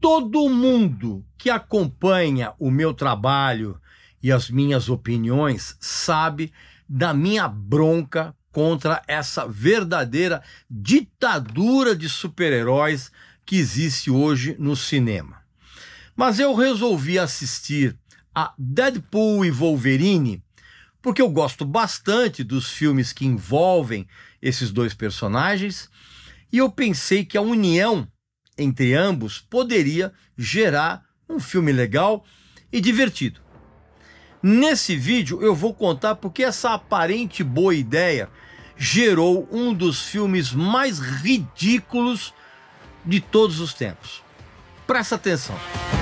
Todo mundo que acompanha o meu trabalho e as minhas opiniões sabe da minha bronca contra essa verdadeira ditadura de super-heróis que existe hoje no cinema. Mas eu resolvi assistir a Deadpool e Wolverine porque eu gosto bastante dos filmes que envolvem esses dois personagens e eu pensei que a união entre ambos poderia gerar um filme legal e divertido. Nesse vídeo eu vou contar porque essa aparente boa ideia gerou um dos filmes mais ridículos de todos os tempos. Presta atenção.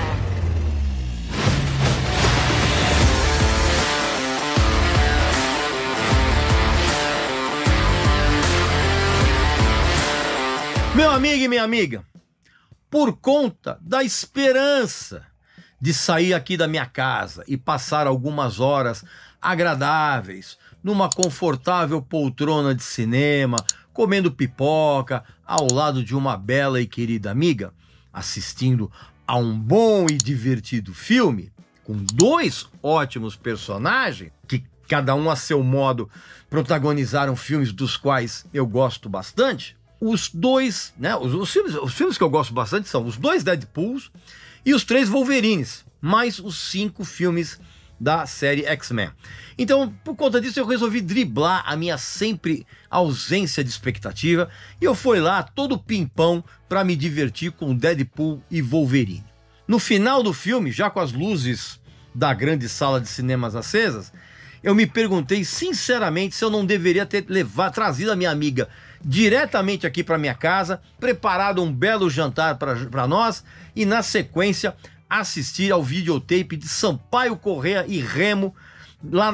Meu amigo e minha amiga, por conta da esperança de sair aqui da minha casa e passar algumas horas agradáveis numa confortável poltrona de cinema, comendo pipoca ao lado de uma bela e querida amiga, assistindo a um bom e divertido filme com dois ótimos personagens que cada um a seu modo protagonizaram filmes dos quais eu gosto bastante. Os dois, né, os filmes que eu gosto bastante são os dois Deadpools e os 3 Wolverines, mais os 5 filmes da série X-Men. Então, por conta disso, eu resolvi driblar a minha sempre ausência de expectativa e eu fui lá todo pimpão para me divertir com Deadpool e Wolverine. No final do filme, já com as luzes da grande sala de cinemas acesas, eu me perguntei sinceramente se eu não deveria ter trazido a minha amiga diretamente aqui para minha casa, preparado um belo jantar para nós e na sequência assistir ao videotape de Sampaio Corrêa e Remo lá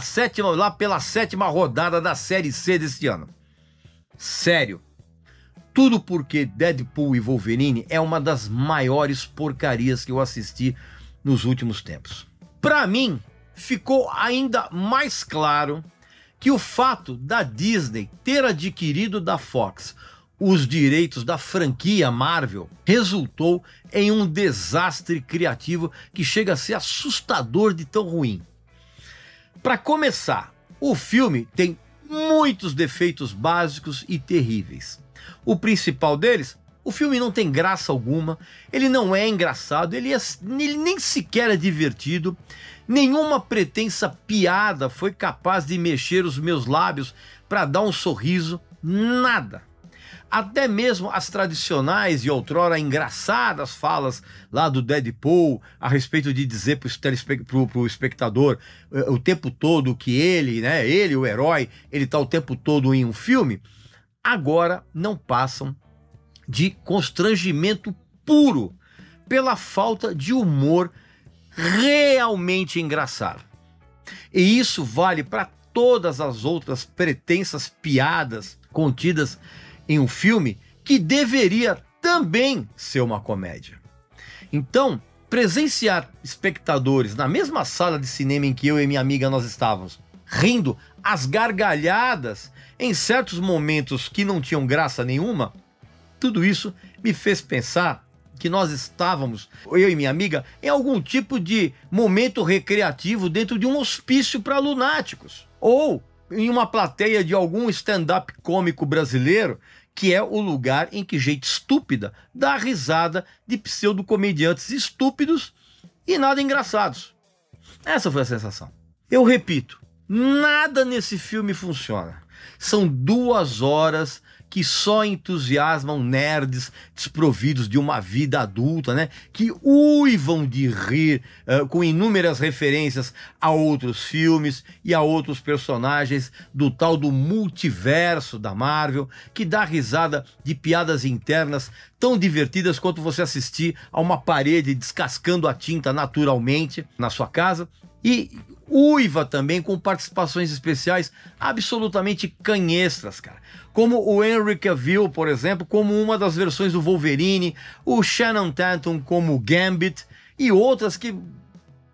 pela 7ª rodada da Série C deste ano. Sério, tudo porque Deadpool e Wolverine é uma das maiores porcarias que eu assisti nos últimos tempos. Para mim, ficou ainda mais claro que o fato da Disney ter adquirido da Fox os direitos da franquia Marvel resultou em um desastre criativo que chega a ser assustador de tão ruim. Para começar, o filme tem muitos defeitos básicos e terríveis. O principal deles, o filme não tem graça alguma, ele não é engraçado, ele nem sequer é divertido. Nenhuma pretensa piada foi capaz de mexer os meus lábios para dar um sorriso, nada. Até mesmo as tradicionais e outrora engraçadas falas lá do Deadpool a respeito de dizer pro espectador o tempo todo que ele, o herói, ele tá o tempo todo em um filme, agora não passam de constrangimento puro pela falta de humor realmente engraçado. E isso vale para todas as outras pretensas piadas contidas em um filme que deveria também ser uma comédia. Então, presenciar espectadores na mesma sala de cinema em que eu e minha amiga nós estávamos, rindo às gargalhadas em certos momentos que não tinham graça nenhuma, tudo isso me fez pensar que nós estávamos, eu e minha amiga, em algum tipo de momento recreativo dentro de um hospício para lunáticos, ou em uma plateia de algum stand-up cômico brasileiro, que é o lugar em que gente estúpida dá risada de pseudo-comediantes estúpidos e nada engraçados. Essa foi a sensação. Eu repito, nada nesse filme funciona. São 2 horas que só entusiasmam nerds desprovidos de uma vida adulta, né? Que uivam de rir com inúmeras referências a outros filmes e a outros personagens do tal do multiverso da Marvel, que dá risada de piadas internas tão divertidas quanto você assistir a uma parede descascando a tinta naturalmente na sua casa. E uiva também com participações especiais absolutamente canhestras, cara. Como o Henry Cavill, por exemplo, como uma das versões do Wolverine, o Shannon Tatum como Gambit e outras que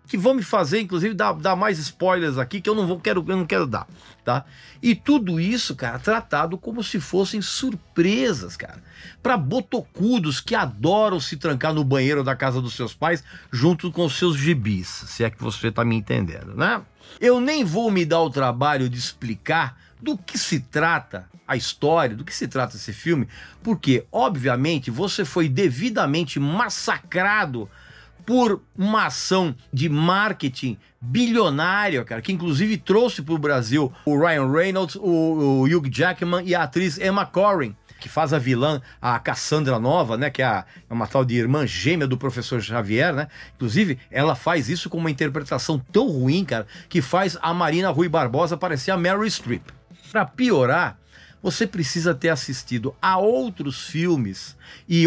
que vão me fazer, inclusive, dar mais spoilers aqui, que eu não quero dar, tá? E tudo isso, cara, tratado como se fossem surpresas, cara, para botocudos que adoram se trancar no banheiro da casa dos seus pais junto com os seus gibis, se é que você tá me entendendo, né? Eu nem vou me dar o trabalho de explicar do que se trata a história, do que se trata esse filme, porque, obviamente, você foi devidamente massacrado por uma ação de marketing bilionária, cara, que inclusive trouxe para o Brasil o Ryan Reynolds, o Hugh Jackman e a atriz Emma Corrin, que faz a vilã, a Cassandra Nova, né, que é uma tal de irmã gêmea do professor Xavier, né? Inclusive, ela faz isso com uma interpretação tão ruim, cara, que faz a Marina Rui Barbosa parecer a Meryl Streep. Para piorar, você precisa ter assistido a outros filmes e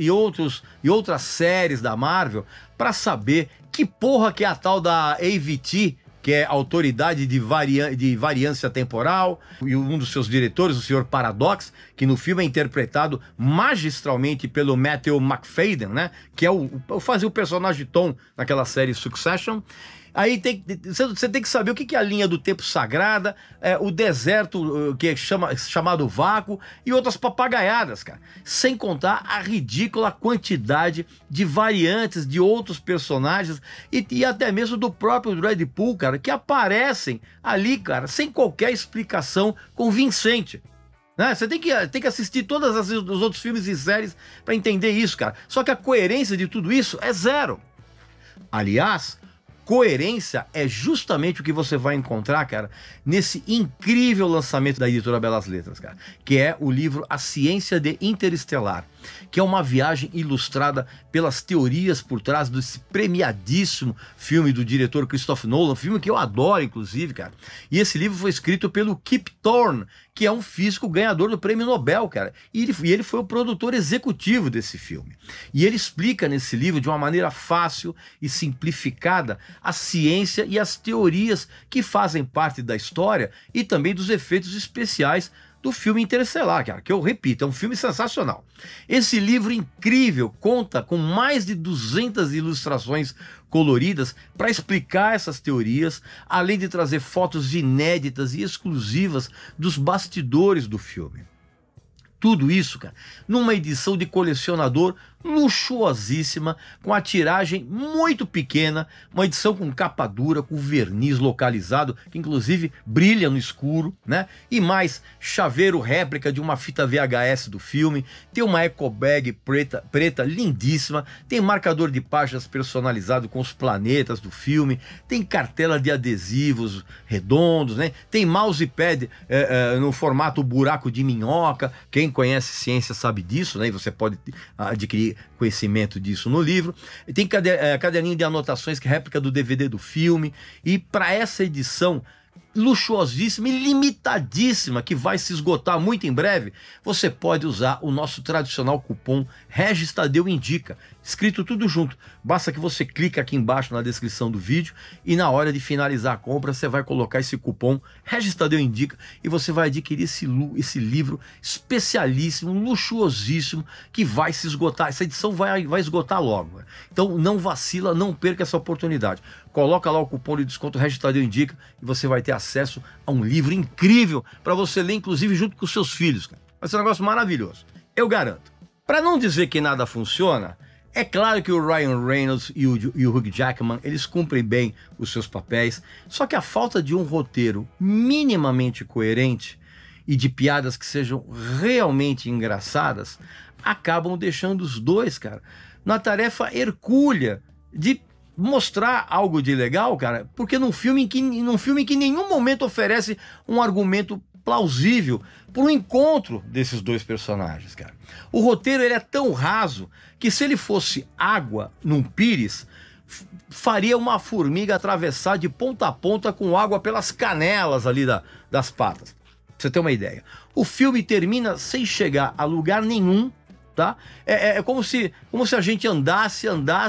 outras séries da Marvel para saber que porra que é a tal da AVT, que é Autoridade de Variância Temporal, e um dos seus diretores, o Sr. Paradox, que no filme é interpretado magistralmente pelo Matthew McFadden, né? Que é fazia o personagem Tom naquela série Succession. Aí você tem que saber o que é a linha do tempo sagrada, o deserto que é chamado vácuo e outras papagaiadas, cara. Sem contar a ridícula quantidade de variantes de outros personagens e até mesmo do próprio Deadpool, cara, que aparecem ali, cara, sem qualquer explicação convincente. Né? Você tem que assistir todos os outros filmes e séries para entender isso, cara. Só que a coerência de tudo isso é zero. Aliás, coerência é justamente o que você vai encontrar, cara, nesse incrível lançamento da editora Belas Letras, cara, que é o livro A Ciência de Interestelar, que é uma viagem ilustrada pelas teorias por trás desse premiadíssimo filme do diretor Christopher Nolan, filme que eu adoro, inclusive, cara. E esse livro foi escrito pelo Kip Thorne, que é um físico ganhador do Prêmio Nobel, cara. E ele foi o produtor executivo desse filme. E ele explica nesse livro, de uma maneira fácil e simplificada, a ciência e as teorias que fazem parte da história e também dos efeitos especiais do filme Interestelar, cara, que eu repito, é um filme sensacional. Esse livro incrível conta com mais de 200 ilustrações coloridas para explicar essas teorias, além de trazer fotos inéditas e exclusivas dos bastidores do filme. Tudo isso, cara, numa edição de colecionador luxuosíssima, com a tiragem muito pequena, uma edição com capa dura, com verniz localizado, que inclusive brilha no escuro, né? E mais chaveiro réplica de uma fita VHS do filme, tem uma eco bag preta lindíssima, tem marcador de páginas personalizado com os planetas do filme, tem cartela de adesivos redondos, né? Tem mousepad no formato buraco de minhoca, quem conhece ciência sabe disso, né? E você pode adquirir conhecimento disso no livro. Tem caderninho de anotações que é réplica do DVD do filme. E para essa edição luxuosíssima e limitadíssima, que vai se esgotar muito em breve, você pode usar o nosso tradicional cupom Regis Tadeu Indica, escrito tudo junto. Basta que você clique aqui embaixo na descrição do vídeo e na hora de finalizar a compra você vai colocar esse cupom Regis Tadeu Indica e você vai adquirir esse livro especialíssimo, luxuosíssimo, que vai se esgotar. Essa edição vai esgotar logo. Então não vacila, não perca essa oportunidade. Coloca lá o cupom de desconto Regis Tadeu Indica e você vai ter acesso a um livro incrível para você ler, inclusive junto com os seus filhos, cara. Vai ser um negócio maravilhoso, eu garanto. Para não dizer que nada funciona, é claro que o Ryan Reynolds e o Hugh Jackman, eles cumprem bem os seus papéis, só que a falta de um roteiro minimamente coerente e de piadas que sejam realmente engraçadas, acabam deixando os dois, cara, na tarefa hercúlea de mostrar algo de legal, cara, porque num filme que em nenhum momento oferece um argumento plausível para o encontro desses dois personagens, cara. O roteiro ele é tão raso que se ele fosse água num pires, faria uma formiga atravessar de ponta a ponta com água pelas canelas ali das patas. Pra você ter uma ideia. O filme termina sem chegar a lugar nenhum, tá? É como se a gente andasse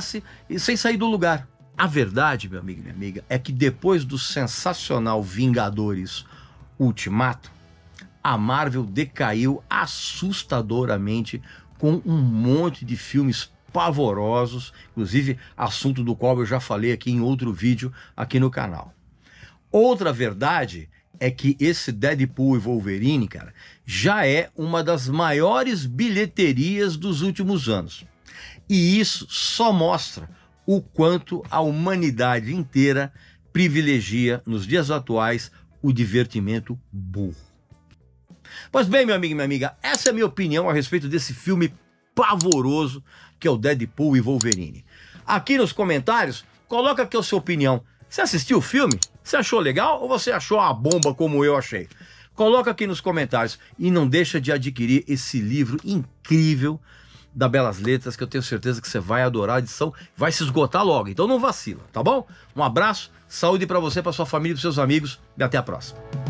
e sem sair do lugar. A verdade, meu amigo e minha amiga, é que depois do sensacional Vingadores Ultimato, a Marvel decaiu assustadoramente com um monte de filmes pavorosos, inclusive assunto do qual eu já falei aqui em outro vídeo aqui no canal. Outra verdade é que esse Deadpool e Wolverine, cara, já é uma das maiores bilheterias dos últimos anos. E isso só mostra o quanto a humanidade inteira privilegia, nos dias atuais, o divertimento burro. Pois bem, meu amigo e minha amiga, essa é a minha opinião a respeito desse filme pavoroso que é o Deadpool e Wolverine. Aqui nos comentários, coloca aqui a sua opinião. Você assistiu o filme? Você achou legal ou você achou uma bomba como eu achei? Coloca aqui nos comentários e não deixa de adquirir esse livro incrível da Belas Letras, que eu tenho certeza que você vai adorar. A edição vai se esgotar logo, então não vacila, tá bom? Um abraço, saúde para você, para sua família e para seus amigos e até a próxima.